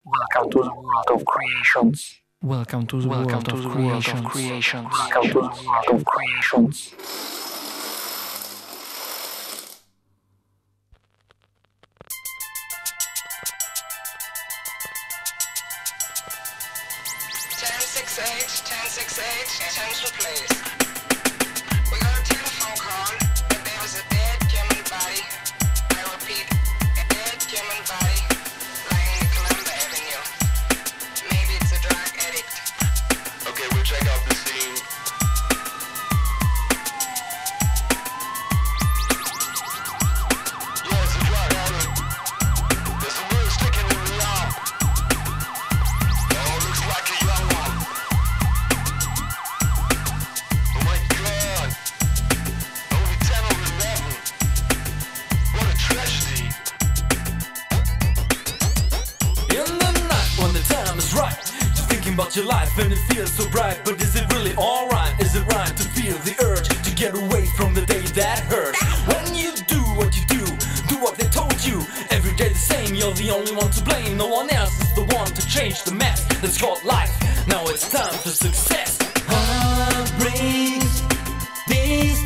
Welcome to the world of creations. Welcome to the world of creations. Welcome to the world of creations. 1068, attention please. We got a telephone call that there was a dead human body. I repeat, a dead human body lying in Columbia Avenue. Maybe it's a drug addict. Okay, we'll check out the scene. Yeah, it's a drug addict. There's some real sticking in the arm. Oh, looks like a young one. Oh my God. Only 10 or 11. What a tragedy. In the night when the time is right, you're thinking about your life and it feels so bright. But is it really alright? Is it right to feel the urge to get away from the day that hurts? When you do what you do what they told you. Every day the same, you're the only one to blame. No one else is the one to change the mess that's called life. Now it's time for success. Heartbreaks, these